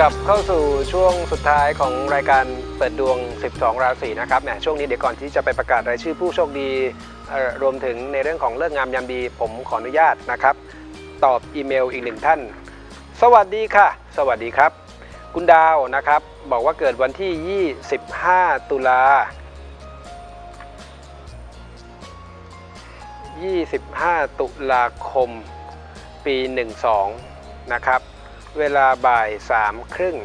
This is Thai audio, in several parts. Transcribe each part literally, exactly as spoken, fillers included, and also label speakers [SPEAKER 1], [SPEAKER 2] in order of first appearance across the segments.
[SPEAKER 1] ลับเข้าสู่ช่วงสุดท้ายของรายการเปิดดวงสิบสองราศีนะครับเนี่ยช่วงนี้เดี๋ยวก่อนที่จะไปประกาศรายชื่อผู้โชคดีรวมถึงในเรื่องของเลิกงามยามดีผมขออนุญาตนะครับตอบอีเมลอีกหนึ่งท่านสวัสดีค่ะสวัสดีครับคุณดาวนะครับบอกว่าเกิดวันที่ยี่สิบห้าตุลายี่สิบห้าตุลาคมปีหนึ่งสองนะครับเวลาบ่ายสามครึ่ง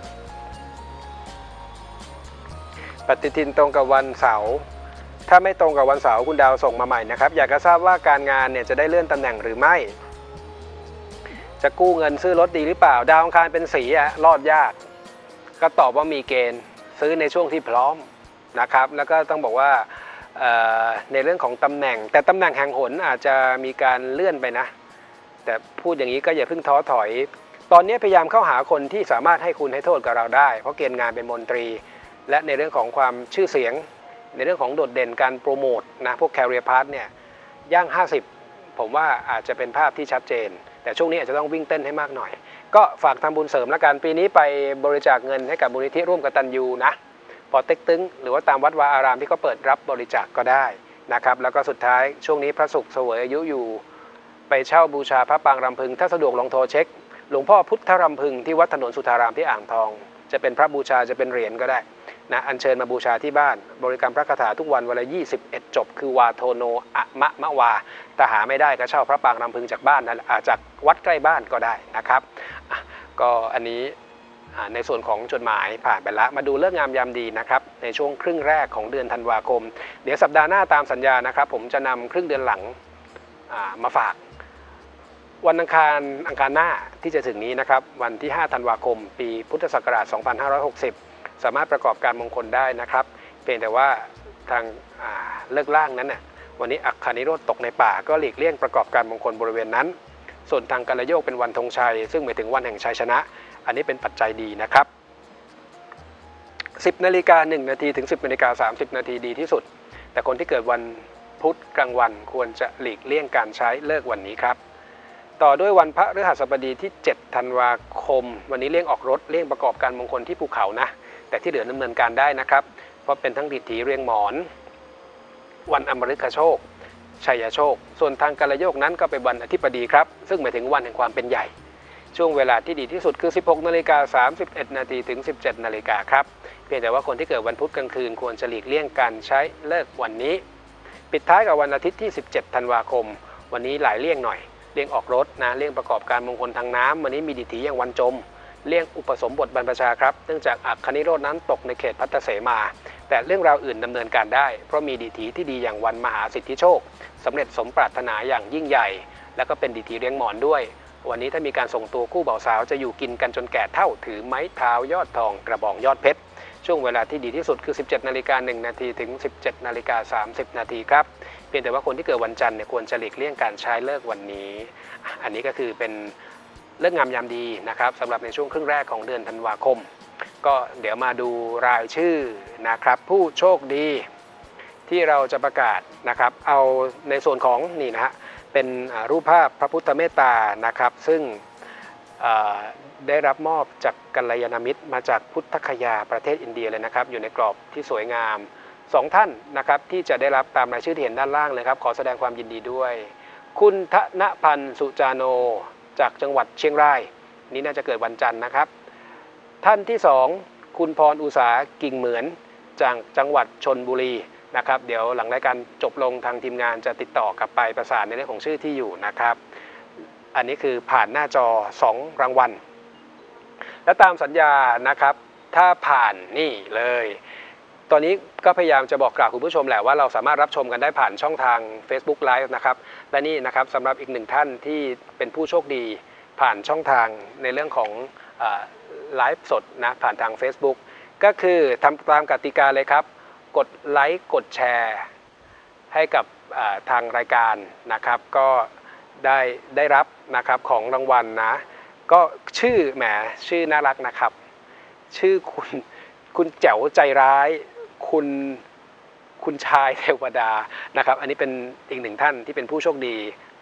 [SPEAKER 1] ปฏิทินตรงกับวันเสาร์ถ้าไม่ตรงกับวันเสาร์คุณดาวส่งมาใหม่นะครับอยากจะทราบว่าการงานเนี่ยจะได้เลื่อนตำแหน่งหรือไม่จะกู้เงินซื้อรถดีหรือเปล่าดาวอังคารเป็นสีอะรอดยากก็ตอบว่ามีเกณฑ์ซื้อในช่วงที่พร้อมนะครับแล้วก็ต้องบอกว่าในเรื่องของตำแหน่งแต่ตำแหน่งแห่งหนอาจจะมีการเลื่อนไปนะแต่พูดอย่างนี้ก็อย่าเพิ่งท้อถอยตอนนี้พยายามเข้าหาคนที่สามารถให้คุณให้โทษกับเราได้เพราะเกณฑ์งานเป็นมนตรีและในเรื่องของความชื่อเสียงในเรื่องของโดดเด่นการโปรโมทนะพวก Career Path เนี่ยย่างห้าสิบผมว่าอาจจะเป็นภาพที่ชัดเจนแต่ช่วงนี้อาจจะต้องวิ่งเต้นให้มากหน่อยก็ฝากทำบุญเสริมแล้วกันปีนี้ไปบริจาคเงินให้กับมูลนิธิร่วมกตัญญูนะปอเต็กตึงหรือว่าตามวัดวาอารามที่เขาเปิดรับบริจาค ก, ก็ได้นะครับแล้วก็สุดท้ายช่วงนี้พระศุกร์เสวยอายุอยู่ไปเช่าบูชาพระปางรำพึงถ้าสะดวกลองโทรเช็คหลวงพ่อพุทธรำพึงที่วัดถนนสุทธารามที่อ่างทองจะเป็นพระบูชาจะเป็นเหรียญก็ได้นะอัญเชิญมาบูชาที่บ้านบริกรรมพระคาถาทุกวันวันละยี่สิบเอ็ดจบคือวาโทโนอะมะมะวาถ้าหาไม่ได้ก็เช่าพระปางรำพึงจากบ้านนะจากวัดใกล้บ้านก็ได้นะครับก็อันนี้ในส่วนของจดหมายผ่านไปแล้วมาดูเลิกงามยามดีนะครับในช่วงครึ่งแรกของเดือนธันวาคมเดี๋ยวสัปดาห์หน้าตามสัญญานะครับผมจะนำครึ่งเดือนหลังมาฝากวันอังคารอังคารหน้าที่จะถึงนี้นะครับวันที่ห้าธันวาคมปีพุทธศักราชสองพันห้าร้อยหกสิบสามารถประกอบการมงคลได้นะครับเพียงแต่ว่าทางเลิกล่างนั้นน่ะวันนี้อัคคานิโรธตกในป่าก็หลีกเลี่ยงประกอบการมงคลบริเวณนั้นส่วนทางกัลโยกเป็นวันธงชัยซึ่งหมายถึงวันแห่งชัยชนะอันนี้เป็นปัจจัยดีนะครับสิบนาฬิกาหนึ่งนาทีถึงสิบนาฬิกาสามสิบนาทีดีที่สุดแต่คนที่เกิดวันพุธกลางวันควรจะหลีกเลี่ยงการใช้เลิกวันนี้ครับต่อด้วยวันพฤหัสบดีที่เจ็ดธันวาคมวันนี้เลี่ยงออกรถเลี่ยงประกอบการมงคลที่ภูเขานะแต่ที่เหลือดำเนินการได้นะครับเพราะเป็นทั้งดิถีเรียงหมอนวันอมฤคโชคชัยโชคส่วนทางกัลโยกนั้นก็เป็นวันอธิบดีครับซึ่งหมายถึงวันแห่งความเป็นใหญ่ช่วงเวลาที่ดีที่สุดคือสิบหกนาฬิกาสามสิบเอ็ดนาทีถึงสิบเจ็ดนาฬิกาครับเพียงแต่ว่าคนที่เกิดวันพุธกลางคืนควรจะหลีกเลี่ยงการใช้เลิกวันนี้ปิดท้ายกับวันอาทิตย์ที่สิบเจ็ดธันวาคมวันนี้หลายเลี่ยงหน่อยเลี่ยงออกรถนะเลี่ยงประกอบการมงคลทางน้ำวันนี้มีดิถีอย่างวันจมเลี่ยงอุปสมบทบรรพชาครับเนื่องจากอัคคานิโรธนั้นตกในเขตพัทธเสมาแต่เรื่องราวอื่นดำเนินการได้เพราะมีดิถีที่ดีอย่างวันมหาสิทธิโชคสำเร็จสมปรารถนาอย่างยิ่งใหญ่และก็เป็นดิถีเลี้ยงหมอนด้วยวันนี้ถ้ามีการส่งตัวคู่บ่าวสาวจะอยู่กินกันจนแก่เฒ่าถือไม้เท้ายอดทองกระบองยอดเพชรช่วงเวลาที่ดีที่สุดคือสิบเจ็ดนาฬิกาหนึ่งนาทีถึงสิบเจ็ดนาฬิกาสามสิบนาทีครับเพียงแต่ว่าคนที่เกิดวันจันทร์เนี่ยควรจะหลีกเลี่ยงการใช้เลิกวันนี้อันนี้ก็คือเป็นเลิกงามยามดีนะครับสำหรับในช่วงครึ่งแรกของเดือนธันวาคมก็เดี๋ยวมาดูรายชื่อนะครับผู้โชคดีที่เราจะประกาศนะครับเอาในส่วนของนี่นะฮะเป็นรูปภาพพระพุทธเมตตานะครับซึ่งได้รับมอบจากกัลยาณมิตรมาจากพุทธคยาประเทศอินเดียเลยนะครับอยู่ในกรอบที่สวยงามสองท่านนะครับที่จะได้รับตามรายชื่อที่เห็นด้านล่างเลยครับขอแสดงความยินดีด้วยคุณธนพันธ์สุจาโนจากจังหวัดเชียงรายนี่น่าจะเกิดวันจันทร์นะครับท่านที่สองคุณพรอุษากิ่งเหมือนจากจังหวัดชลบุรีนะครับเดี๋ยวหลังรายการจบลงทางทีมงานจะติดต่อกลับไปประสานในเรื่องของชื่อที่อยู่นะครับอันนี้คือผ่านหน้าจอสองรางวัลและตามสัญญานะครับถ้าผ่านนี่เลยตอนนี้ก็พยายามจะบอกกล่าวคุณผู้ชมแหละว่าเราสามารถรับชมกันได้ผ่านช่องทาง Facebook Live นะครับและนี่นะครับสำหรับอีกหนึ่งท่านที่เป็นผู้โชคดีผ่านช่องทางในเรื่องของไลฟ์สดนะผ่านทาง Facebook ก็คือทำตามกติกาเลยครับกดไลค์กดแชร์ให้กับทางรายการนะครับก็ได้ได้รับนะครับของรางวัลนะก็ชื่อแหมชื่อน่ารักนะครับชื่อคุณคุณแจ๋วใจร้ายคุณคุณชายเทวดานะครับอันนี้เป็นอีกหนึ่งท่านที่เป็นผู้โชคดี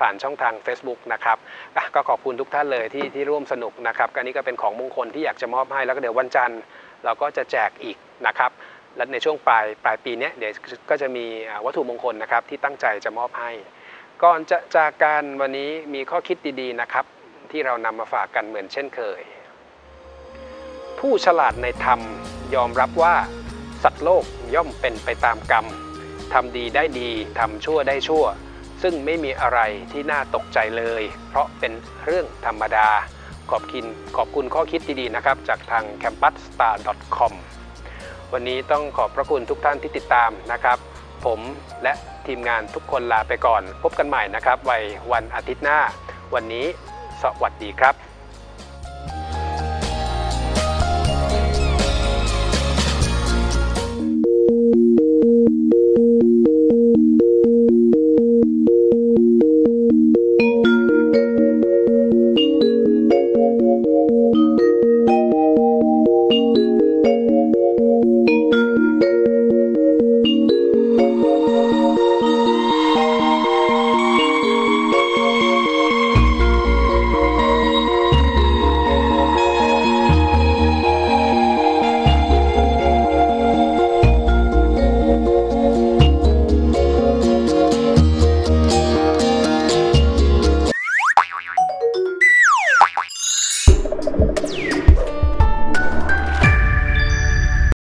[SPEAKER 1] ผ่านช่องทาง Facebook นะครับก็ขอบคุณทุกท่านเลยที่ที่ร่วมสนุกนะครับอันนี้ก็เป็นของมงคลที่อยากจะมอบให้แล้วก็เดี๋ยววันจันทร์เราก็จะแจกอีกนะครับและในช่วงปลายปลายปีนี้เดี๋ยวก็จะมีวัตถุมงคลนะครับที่ตั้งใจจะมอบให้ก่อนจะจากกันวันนี้มีข้อคิดดีๆนะครับที่เรานำมาฝากกันเหมือนเช่นเคยผู้ฉลาดในธรรมยอมรับว่าสัตว์โลกย่อมเป็นไปตามกรรมทำดีได้ดีทำชั่วได้ชั่วซึ่งไม่มีอะไรที่น่าตกใจเลยเพราะเป็นเรื่องธรรมดาขอบคุณขอบคุณข้อคิดดีๆนะครับจากทาง แคมปัสสตาร์ ดอท คอม วันนี้ต้องขอบพระคุณทุกท่านที่ติดตามนะครับผมและทีมงานทุกคนลาไปก่อนพบกันใหม่นะครับวันอาทิตย์หน้าวันนี้สวัสดีครับ